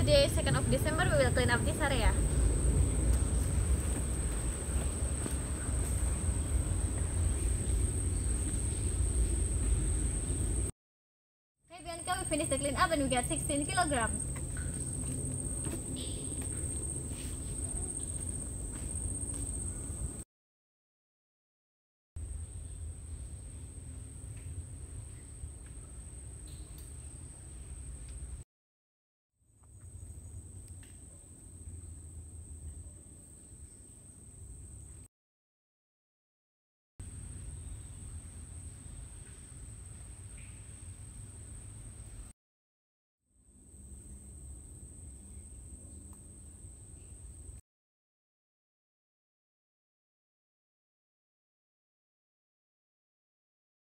today, 2nd of December, we will clean up this area. Okay, Bianca, we finished the clean up and we got 16 kilograms.